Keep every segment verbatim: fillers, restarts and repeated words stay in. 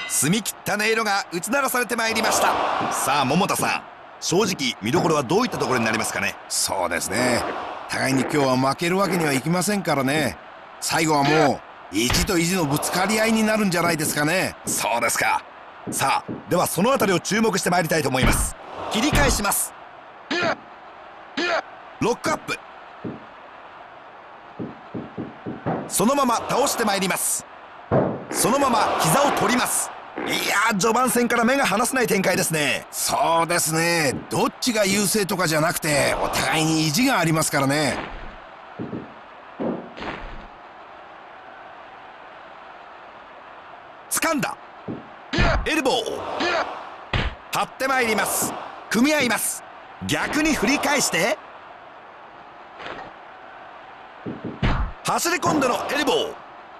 澄み切った音色が打ち鳴らされてまいりました。さあ桃田さん、正直見どころはどういったところになりますかね。 そうですね、互いに今日は負けるわけにはいきませんからね。最後はもう意地と意地のぶつかり合いになるんじゃないですかね。 そうですか。さあではそのあたりを注目してまいりたいと思います。切り返します。ロックアップ、そのまま倒してまいります。そのまま膝を取ります。いやー、序盤戦から目が離せない展開ですね。 そうですね、どっちが優勢とかじゃなくてお互いに意地がありますからね。 掴んだエルボー、張ってまいります。組み合います。逆に振り返して走り込んでのエルボー。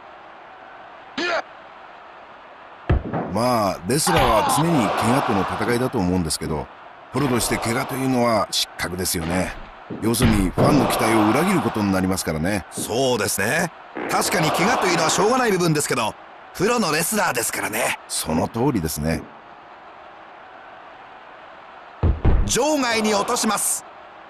まあレスラーは常に怪我との戦いだと思うんですけど、プロとして怪我というのは失格ですよね。要するにファンの期待を裏切ることになりますからね。 そうですね、確かに怪我というのはしょうがない部分ですけど、プロのレスラーですからね。 その通りですね。 場外に落とします。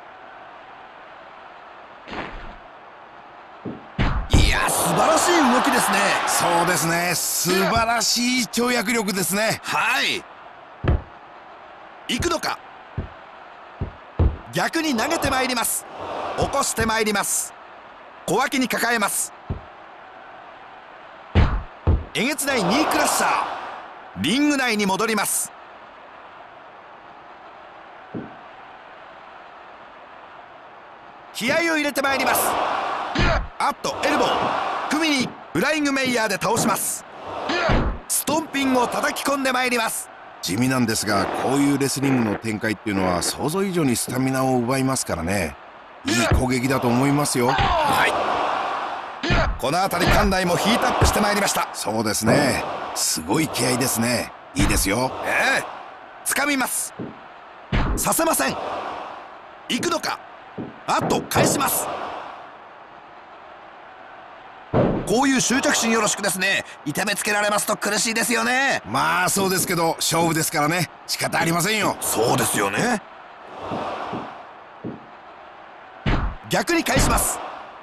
いや、素晴らしい動きですね。 そうですね、素晴らしい跳躍力ですね。 はい、行くのか。逆に投げてまいります。起こしてまいります。小脇に抱えます。えげつないニークラッシャー。リング内に戻ります。気合を入れてまいります。あっとエルボー、組にフライングメイヤーで倒します。ストンピングを叩き込んでまいります。 地味なんですが、こういうレスリングの展開っていうのは想像以上にスタミナを奪いますからね。いい攻撃だと思いますよ。 はい、この辺り館内もヒートアップしてまいりました。 そうですね、すごい気合ですね。いいですよ。 ええ、掴みます。させません。行くのか。あっと返します。こういう執着心よろしくですね。痛めつけられますと苦しいですよね。 まあそうですけど、勝負ですからね、仕方ありませんよ。 そうですよね。逆に返します。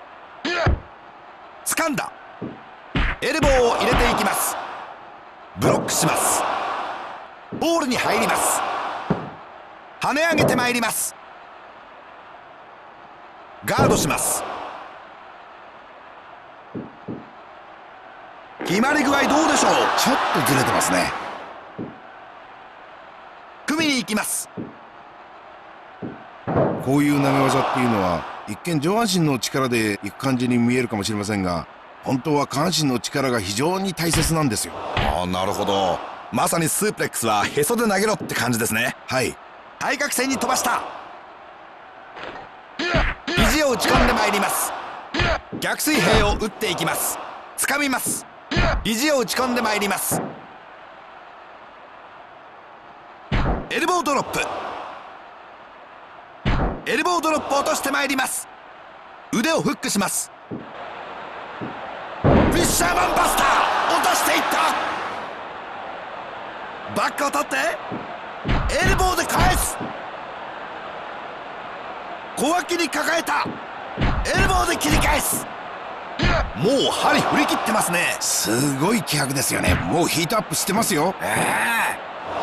掴んだエルボーを入れていきます。ブロックします。ボールに入ります。跳ね上げてまいります。ガードします。決まり具合どうでしょう。 ちょっとずれてますね。 組みに行きます。 こういう投げ技っていうのは一見上半身の力でいく感じに見えるかもしれませんが、本当は下半身の力が非常に大切なんですよ。 ああ、なるほど。まさにスープレックスはへそで投げろって感じですね。 はい、 対角線に飛ばした。肘を打ち込んでまいります。逆水平を打っていきます。掴みます。肘を打ち込んでまいります。エルボードロップ、エルボードロップ落としてまいります。腕をフックします。フィッシャーマンバスター、落としていった。バックを取ってエルボーで返す。小脇に抱えた。エルボーで切り返す。もう針振り切ってますね。 すごい気迫ですよね。もうヒートアップしてますよ。 え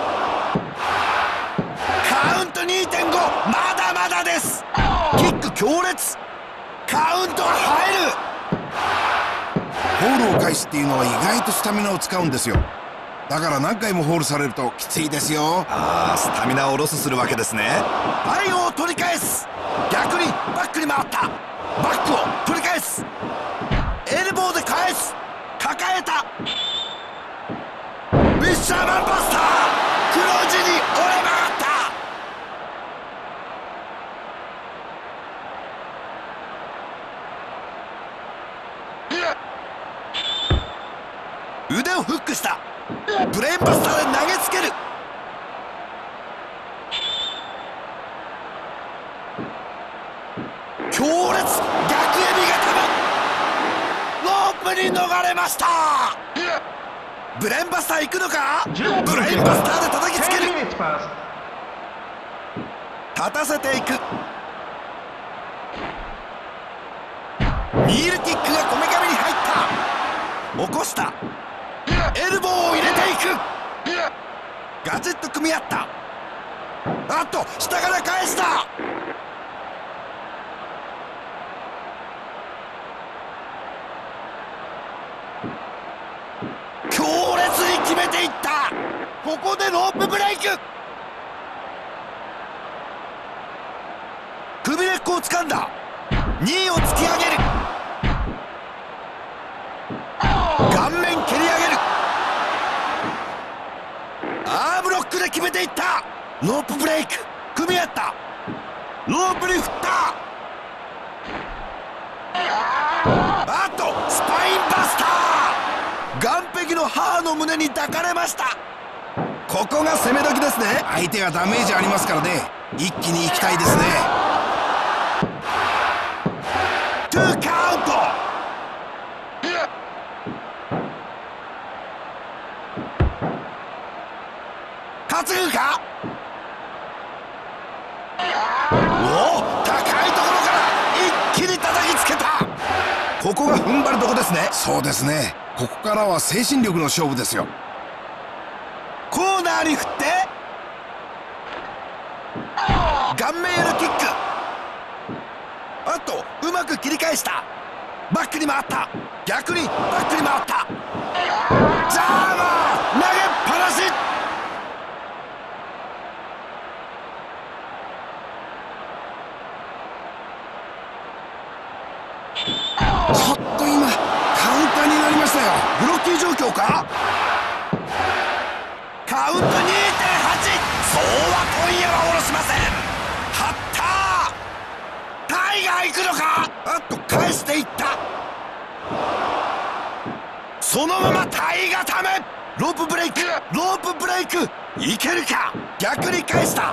ー、カウント にてんご、 まだまだです。キック強烈。カウントが入る。 ホールを返すっていうのは意外とスタミナを使うんですよ。だから何回もホールされるときついですよ。 ああ、スタミナをロスするわけですね。背後を取り返す。逆にバックに回った。バックを取り返す。エルボーで返す。抱えた。フィッシャーマンバスター、黒字に折れ曲がった。腕をフックした。ブレーンバスターで投げつける。強烈逆エビが飛ぶ。ロープに逃れました。 ブレーンバスター行くのか。ブレーンバスターで叩きつける。立たせていく。ニールキックがこめかみに入った。起こした。エルボーを入れていく。ガチッと組み合った。あっと下から返した。強烈に決めていった。ここでロープブレイク。首根っこを掴んだ。にいを突き上げる。顔面蹴り上げる。アームロックで決めていった。ロープブレイク組み合った。ロープに振った。あっとスパインバスター。岸壁の母の胸に抱かれました。ここが攻め時ですね。 相手がダメージありますからね、一気に行きたいですね。 トゥーカウント。担ぐか。おお、高いところから一気に叩きつけた。ここが踏ん張るとこですね。 そうですね、ここからは精神力の勝負ですよ。 コーナーに振って顔面へのキック。あとうまく切り返した。バックに回った。逆にバックに回った。ジャーマー投げっぱなし。 ちょっと今カウンターになりましたよ。 ブロッキー状況か。カウント にてんはち。 そうは今夜は下ろしません。張った。タイガー行くのか。あっと返していった。そのままタイガーため。ロープブレイクロープブレイクいけるか。逆に返した。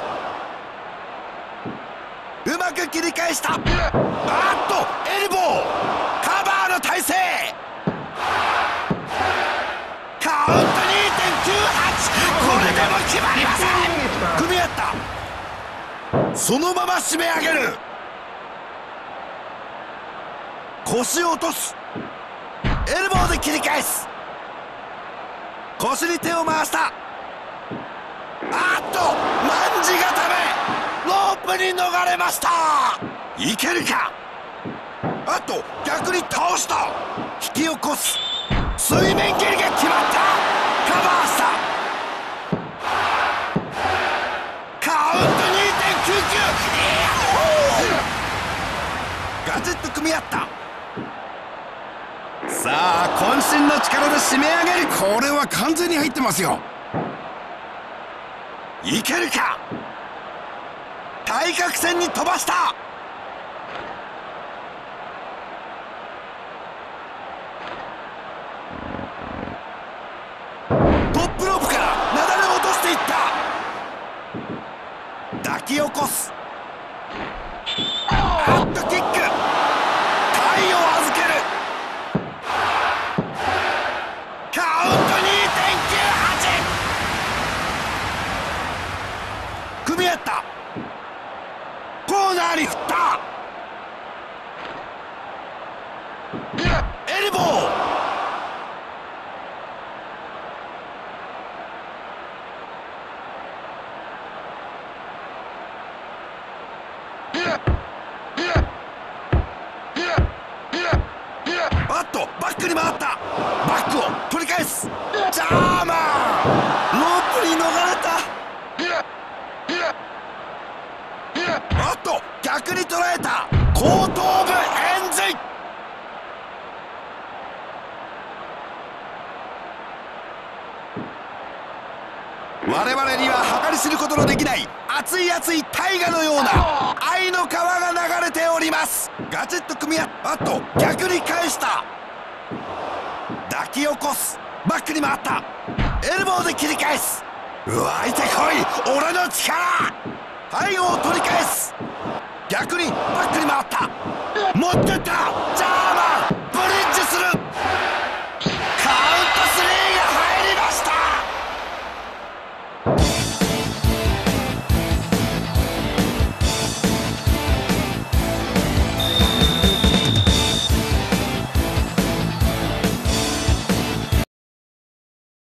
うまく切り返した。あっとエルボーカバーの体勢。カウント にてんきゅうはち。 これでも決まりません。組み合った。そのまま締め上げる。腰を落とす。エルボーで切り返す。腰に手を回した。あっとマンジがためロープに逃れました。いけるか。あと逆に倒した。引き起こす。水面蹴りが決まった。カバーした。カウント にてんきゅうきゅう。 ガチッと組み合った。さあ渾身の力で締め上げる。 これは完全に入ってますよ。 いけるか。対角線に飛ばした。トップロープからなだれを落としていった。抱き起こす。あっとキック。体を預ける。カウント にてんきゅうはち。 組み合った。コーナーに振った。エルボー。あっとバックに回った。バックを取り返す。ジャーマーロープに逃れた。あっと逆に捉えた。後頭部円髄。我々には計り知ることのできない熱い熱い大河のような愛の川が流れております。ガチッと組み合っあと逆に返した。抱き起こす。バックに回った。エルボーで切り返す。湧いてこい俺の力。背後を取り返す。逆にバックに回った。